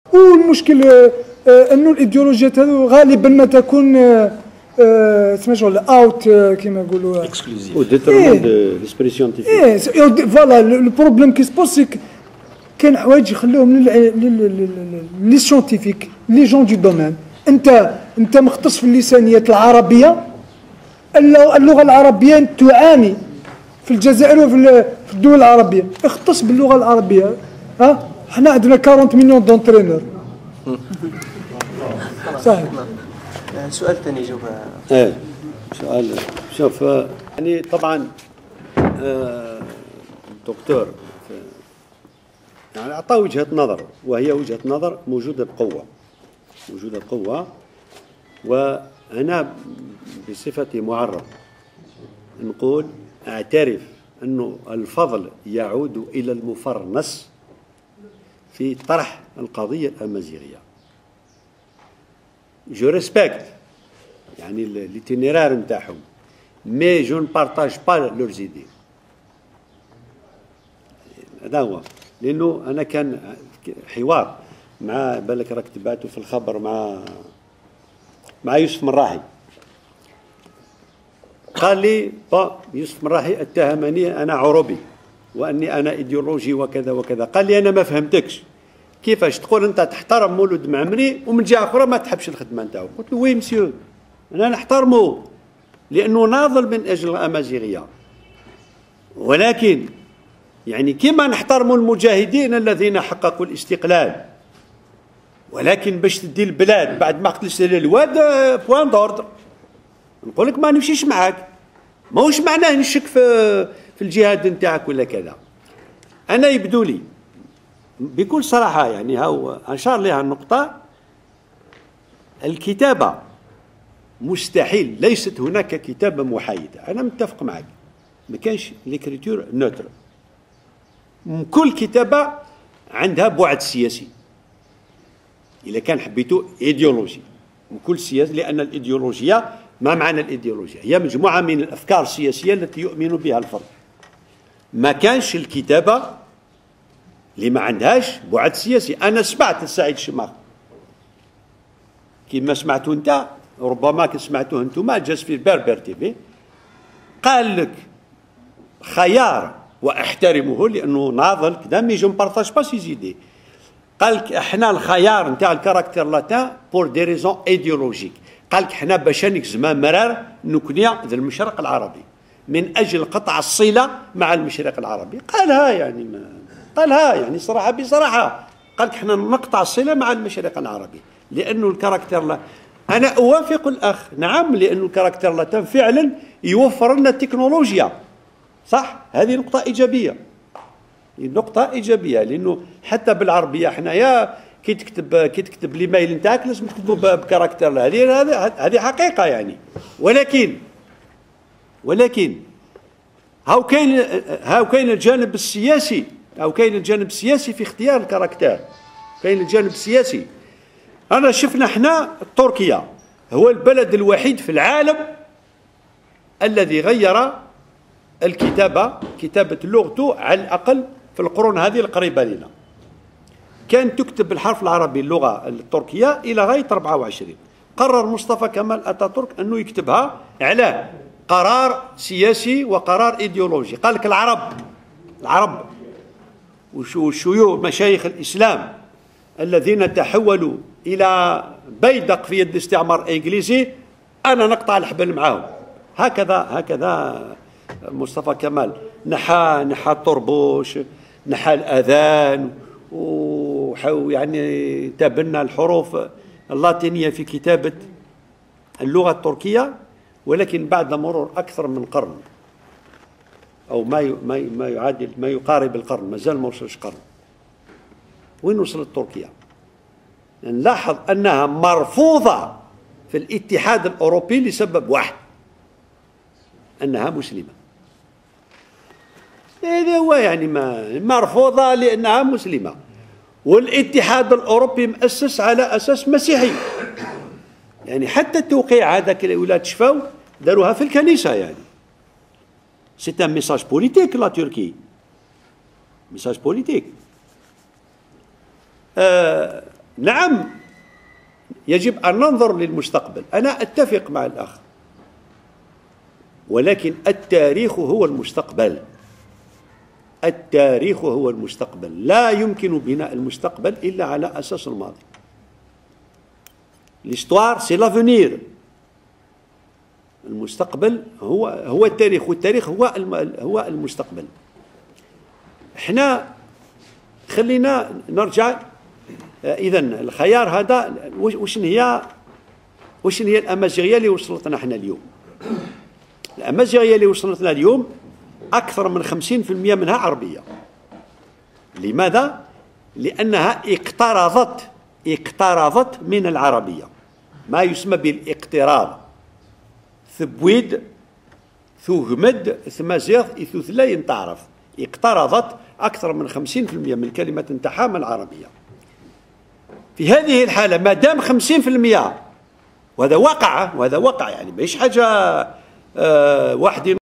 والمشكل انه الايديولوجيات هذو غالبا ما تكون تسمى شغل اوت كيما نقولوا اكسكلوزيف او ديترمون دو ليسبري سيونتيفيك. فوالا لو بروبليم كي سبوس كان حوايج يخلوهم لي سيونتيفيك لي جون دو دومين. انت مختص في اللسانيات العربيه، اللغه العربيه تعاني في الجزائر وفي الدول العربيه، اختص باللغه العربيه. احنا عندنا 40 مليون دونترينور. صحيح. سؤال ثاني جاوب. سؤال شوف يعني طبعا الدكتور يعني اعطى وجهه نظر، وهي وجهه نظر موجوده بقوه، وانا بصفتي معرب نقول اعترف انه الفضل يعود الى المفرنس في طرح القضيه الامازيغيه. جو ريسبكت يعني ليتينيرار نتاعهم، مي جو نبارطاج با لور زيدي. هذا هو، لانه انا كان حوار مع بالك راك تبعته في الخبر مع يوسف مراحي. قال لي يوسف مراحي اتهمني انا عربي واني انا ايديولوجي وكذا وكذا. قال لي انا ما فهمتكش، كيفاش تقول انت تحترم مولود معمري ومن جهه اخرى ما تحبش الخدمه نتاعو؟ قلت له وي مسيو، انا نحترمه لانه ناضل من اجل الامازيغيه، ولكن يعني كما نحترم المجاهدين الذين حققوا الاستقلال، ولكن باش تدي البلاد بعد ما قتلت الواد بوان دوردر نقول لك ما نمشيش معاك، ماهوش معناه نشك في الجهاد نتاعك ولا كذا. انا يبدو لي بكل صراحه يعني هاو اشار لها النقطه، الكتابه مستحيل، ليست هناك كتابه محايده. انا متفق معك، ما كانش ليكريتور نوتر، كل كتابه عندها بعد سياسي اذا كان حبيتوا ايديولوجي، وكل سياسه، لان الايديولوجيه ما معنى الايديولوجيا؟ هي مجموعه من الافكار السياسيه التي يؤمن بها الفرد. ما كانش الكتابه اللي ما عندهاش بعد سياسي. انا سمعت السعيد الشماخ كما سمعتوا انت، ربما سمعتوه انتم، جالس في بربر تي في، قال لك خيار واحترمه لانه ناضل كذا، مي جو مبارطاج با سي زيدي. قال لك احنا الخيار نتاع الكاركتير لاتان بور دي ريزون ايديولوجيك. قال لك احنا باش نكزما مرار نكنيا ذا المشرق العربي من اجل قطع الصله مع المشرق العربي. قالها يعني قالها يعني صراحه بصراحه، قال لك احنا نقطع الصله مع المشرق العربي لانه الكاركتير لا. انا اوافق الاخ، نعم، لانه الكاركتير لاتان فعلا يوفر لنا التكنولوجيا، صح، هذه نقطه ايجابيه، نقطه ايجابيه، لانه حتى بالعربيه حنايا كي تكتب الايميل نتاعك لازم تكتبه بكاركتير، هذه حقيقه يعني. ولكن هاو كاين الجانب السياسي، في اختيار الكاركتير، كاين الجانب السياسي. انا شفنا احنا تركيا هو البلد الوحيد في العالم الذي غير كتابة لغته على الأقل في القرون هذه القريبة لنا. كان تكتب بالحرف العربي اللغة التركية إلى غاية 24. قرر مصطفى كمال أتاتورك أنه يكتبها على قرار سياسي وقرار إيديولوجي. قال لك العرب والشيوخ مشايخ الإسلام الذين تحولوا إلى بيدق في يد الاستعمار الإنجليزي أنا نقطع الحبل معهم. هكذا مصطفى كمال نحى الطربوش، نحى الأذان، يعني تبنى الحروف اللاتينية في كتابة اللغة التركية، ولكن بعد مرور أكثر من قرن أو ما يعادل ما يقارب القرن، مازال ما وصلش قرن. وين وصلت تركيا؟ نلاحظ أنها مرفوضة في الاتحاد الأوروبي لسبب واحد، أنها مسلمة. هذا هو يعني مرفوضة لأنها مسلمة، والاتحاد الأوروبي مؤسس على أساس مسيحي. يعني حتى التوقيع هذاك اللي ولاد شفاو داروها في الكنيسة، يعني سي ان ميساج بوليتيك لا تركي، ميساج بوليتيك. نعم يجب أن ننظر للمستقبل، أنا أتفق مع الأخ، ولكن التاريخ هو المستقبل. التاريخ هو المستقبل، لا يمكن بناء المستقبل إلا على أساس الماضي. l'histoire c'est l'avenir. المستقبل هو التاريخ، والتاريخ هو المستقبل. احنا خلينا نرجع اذا الخيار هذا وش هي الامازيغيه اللي وصلتنا احنا اليوم؟ الامازيغيه اللي وصلتنا اليوم اكثر من 50% منها عربيه. لماذا؟ لانها اقترضت من العربيه، ما يسمى بالاقتراض. ثبويد ثوهمد ثمازيغ إثوثلاين تعرف، اقترضت أكثر من 50% من كلمة تحام العربية. في هذه الحالة ما دام 50%، وهذا واقع يعني ماهيش حاجة واحد